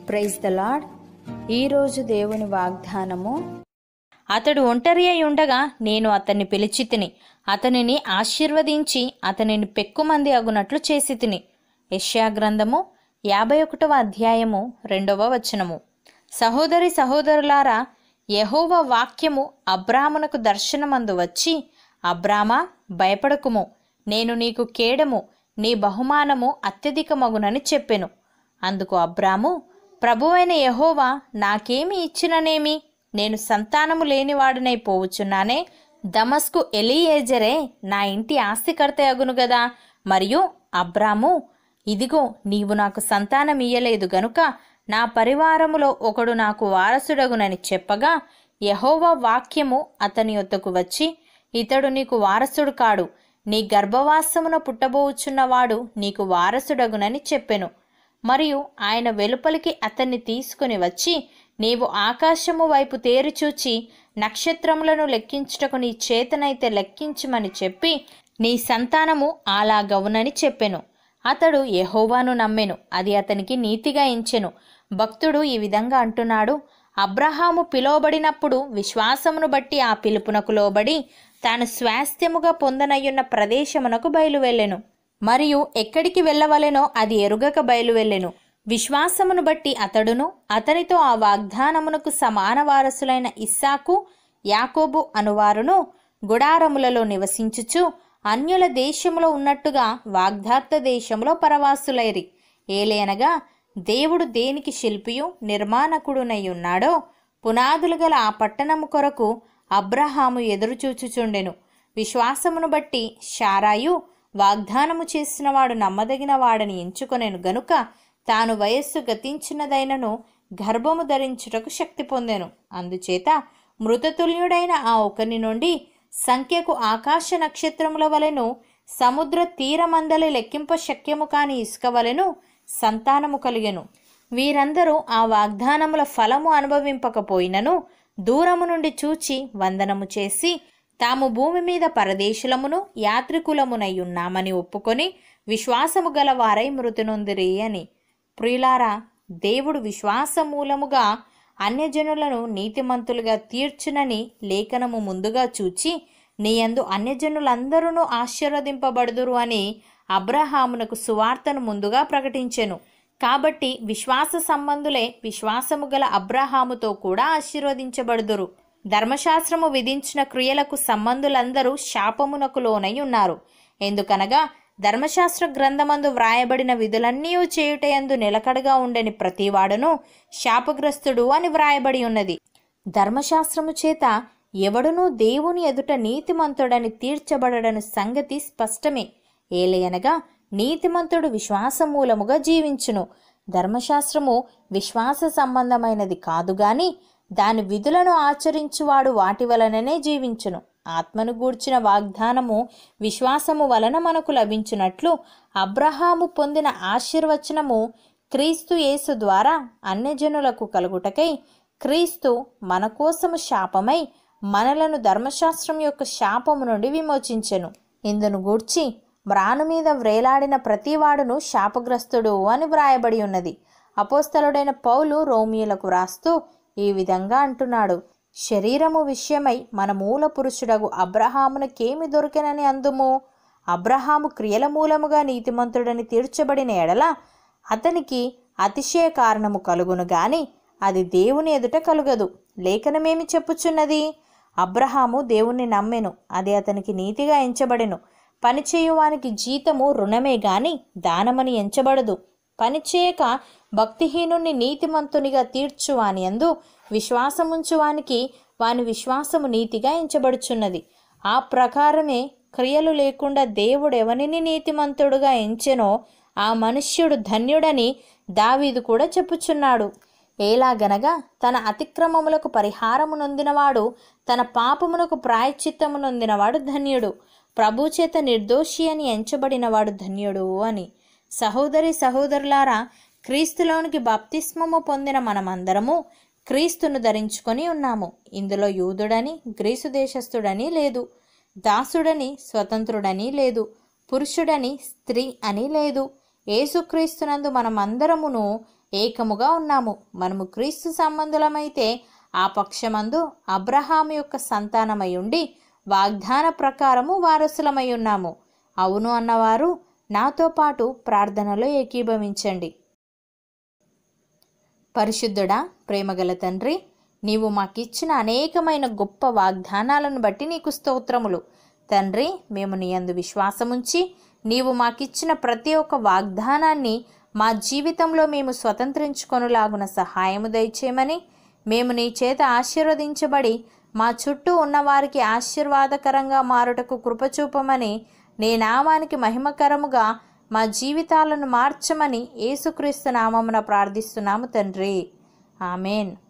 Praise the lord. ఈరోజు దేవుని వాగ్దానము, అతడు ఒంటరి అయి ఉండగా నేను అతన్ని పిలిచి తిని, అతనిని ఆశీర్వదించి అతనిని పెక్కుమంది అగునట్లు చేసి తిని. యెషయా గ్రంథము 51వ అధ్యాయము 2వ వచనము. సహోదరి సహోదరులారా, యెహోవా వాక్యము అబ్రామునకు దర్శనమందు వచ్చి, అబ్రామా, భయపడకుము, నేను నీకు కేడము, నీ బహుమానము అత్యధికమగునని చెప్పెను. అందుకు అబ్రాము, ప్రభువైన యెహోవా నాకేమి ఇచ్చిననేమి? నేను సంతానము లేనివాడనై పోవుచున్నానే. దమస్కు ఎలీయేజరే నా ఇంటి ఆస్తికర్త అగును గదా. మరియు అబ్రాము, ఇదిగో నీవు నాకు సంతానం ఇయ్యలేదు గనుక నా పరివారములో ఒకడు నాకు వారసుడగునని చెప్పగా, యెహోవా వాక్యము అతని యొద్దకు వచ్చి, ఇతడు నీకు వారసుడు కాడు, నీ గర్భవాసమున పుట్టబోచున్నవాడు నీకు వారసుడగునని చెప్పెను. మరియు ఆయన వెలుపలికి అతన్ని తీసుకుని వచ్చి, నీవు ఆకాశము వైపు తేరిచూచి నక్షత్రములను లెక్కించుటకు నీ చేతనైతే లెక్కించుమని చెప్పి, నీ సంతానము అలాగవునని చెప్పెను. అతడు యెహోవాను నమ్మెను, అది అతనికి నీతిగా ఎంచెను. భక్తుడు ఈ విధంగా అంటున్నాడు, అబ్రహాము పిలువబడినప్పుడు విశ్వాసమును బట్టి ఆ పిలుపునకు లోబడి తాను స్వాస్థ్యముగా పొందనయ్యున్న ప్రదేశమునకు బయలువెళ్ళెను. మరియు ఎక్కడికి వెళ్ళవలెనో అది ఎరుగక బయలువెళ్ళెను. విశ్వాసమును బట్టి అతడును అతనితో ఆ వాగ్దానమునకు సమాన వారసులైన ఇస్సాకు, యాకోబు అనువారును గుడారములలో నివసించుచు అన్యుల దేశములో ఉన్నట్టుగా వాగ్దాత్త దేశములో పరవాసులైరి. ఏలేనగా దేవుడు దేనికి శిల్పియు నిర్మాణకుడునై ఉన్నాడో, పునాదులు గల ఆ పట్టణము కొరకు అబ్రహాము ఎదురుచూచుచుండెను. విశ్వాసమును బట్టి శారాయు వాగ్దానము చేసినవాడు నమ్మదగిన వాడని ఎంచుకొనెను గనుక తాను వయస్సు గతించినదైనను గర్భము ధరించుటకు శక్తి పొందెను. అందుచేత మృతతుల్యుడైన ఆ ఒకని నుండి సంఖ్యకు ఆకాశ నక్షత్రముల వలెను సముద్ర తీరమందలి లెక్కింప శక్యము కాని ఇసుక వలెను సంతానము కలిగెను. వీరందరూ ఆ వాగ్దానముల ఫలము అనుభవింపకపోయినను దూరము నుండి చూచి వందనము చేసి, తాము భూమి మీద పరదేశులమును యాత్రికులమునై ఉన్నామని ఒప్పుకొని విశ్వాసము గల వారై మృతి నొందిరి అని. ప్రియులారా, దేవుడు విశ్వాసమూలముగా అన్యజనులను నీతిమంతులుగా తీర్చునని లేఖనము ముందుగా చూచి, నీయందు అన్యజనులందరూ ఆశీర్వదింపబడుదురు అని అబ్రహామునకు సువార్తను ముందుగా ప్రకటించెను. కాబట్టి విశ్వాస సంబంధులే విశ్వాసము గల అబ్రహాముతో కూడా ఆశీర్వదించబడుదురు. ధర్మశాస్త్రము విధించిన క్రియలకు సంబంధులందరూ శాపమునకు లోనై ఉన్నారు. ఎందుకనగా ధర్మశాస్త్ర గ్రంథమందు వ్రాయబడిన విధులన్నీ చేయుటయందు నిలకడగా ఉండని ప్రతివాడును శాపగ్రస్తుడు అని వ్రాయబడి ఉన్నది. ధర్మశాస్త్రము చేత ఎవడునూ దేవుని ఎదుట నీతిమంతుడని తీర్చబడడను సంగతి స్పష్టమే. ఏలయనగా నీతిమంతుడు విశ్వాసమూలముగా జీవించును. ధర్మశాస్త్రము విశ్వాస సంబంధమైనది కాదు గాని దాని విధులను ఆచరించువాడు వాటి వలననే జీవించును. ఆత్మను గూర్చిన వాగ్దానము విశ్వాసము వలన మనకు లభించున్నట్లు అబ్రహాము పొందిన ఆశీర్వచనము క్రీస్తు యేసు ద్వారా అన్యజనులకు కలుగుటకై క్రీస్తు మన కోసము శాపమై మనలను ధర్మశాస్త్రం యొక్క శాపము నుండి విమోచించెను. ఇందును గూర్చి మ్రాను మీద వ్రేలాడిన ప్రతివాడును శాపగ్రస్తుడు అని వ్రాయబడి ఉన్నది. అపోస్తలుడైన పౌలు రోమియులకు వ్రాస్తూ ఈ విధంగా అంటున్నాడు, శరీరము విషయమై మన మూల పురుషుడగు అబ్రహామునకేమి దొరికెనని అందుము. అబ్రహాము క్రియల మూలముగా నీతిమంతుడని తీర్చబడిన ఎడల అతనికి అతిశయ కారణము కలుగును గాని అది దేవుని ఎదుట కలుగదు. లేఖనమేమి చెప్పుచున్నది? అబ్రహాము దేవుణ్ణి నమ్మెను, అది అతనికి నీతిగా ఎంచబడెను. పనిచేయువానికి జీతము రుణమే గాని దానమని ఎంచబడదు. పనిచేయక భక్తిహీనుణ్ణి నీతిమంతునిగా తీర్చువాని యందు విశ్వాసముంచువానికి వాని విశ్వాసము నీతిగా ఎంచబడుచున్నది. ఆ ప్రకారమే క్రియలు లేకుండా దేవుడెవనిని నీతిమంతుడుగా ఎంచెనో ఆ మనుష్యుడు ధన్యుడని దావీదు కూడా చెప్పుచున్నాడు. ఎలాగనగా తన అతిక్రమములకు పరిహారము నొందినవాడు, తన పాపమునకు ప్రాయశ్చిత్తము నొందినవాడు ధన్యుడు. ప్రభు చేత నిర్దోషి అని ఎంచబడినవాడు ధన్యుడు అని. సహోదరి సహోదరులారా, క్రీస్తులోనికి బాప్తిస్మము పొందిన మనమందరము క్రీస్తును ధరించుకొని ఉన్నాము. ఇందులో యూదుడని గ్రీసు దేశస్థుడని లేదు, దాసుడని స్వతంత్రుడని లేదు, పురుషుడని స్త్రీ అని లేదు. యేసుక్రీస్తునందు మనమందరమును ఏకముగా ఉన్నాము. మనము క్రీస్తు సంబంధులమైతే ఆ పక్షమందు అబ్రహాము యొక్క సంతానమై ఉండి వాగ్దాన ప్రకారము వారసులమై ఉన్నాము. అవును అన్నవారు నాతో పాటు ప్రార్థనలో ఏకీభవించండి. పరిశుద్ధుడా, ప్రేమగల తండ్రి, నీవు మాకిచ్చిన అనేకమైన గొప్ప వాగ్దానాలను బట్టి నీకు స్తోత్రములు. తండ్రి, మేము నీ యందు విశ్వాసముంచి నీవు మాకిచ్చిన ప్రతి ఒక్క వాగ్దానాన్ని మా జీవితంలో మేము స్వతంత్రించుకొనులాగున సహాయము దయచేయమని, మేము నీ చేత ఆశీర్వదించబడి మా చుట్టూ ఉన్నవారికి ఆశీర్వాదకరంగా మారుటకు కృపచూపమని, నీ నామానికి మహిమకరముగా మా జీవితాలను మార్చమని యేసుక్రీస్తు నామమున ప్రార్థిస్తున్నాము తండ్రి. ఆమెన్.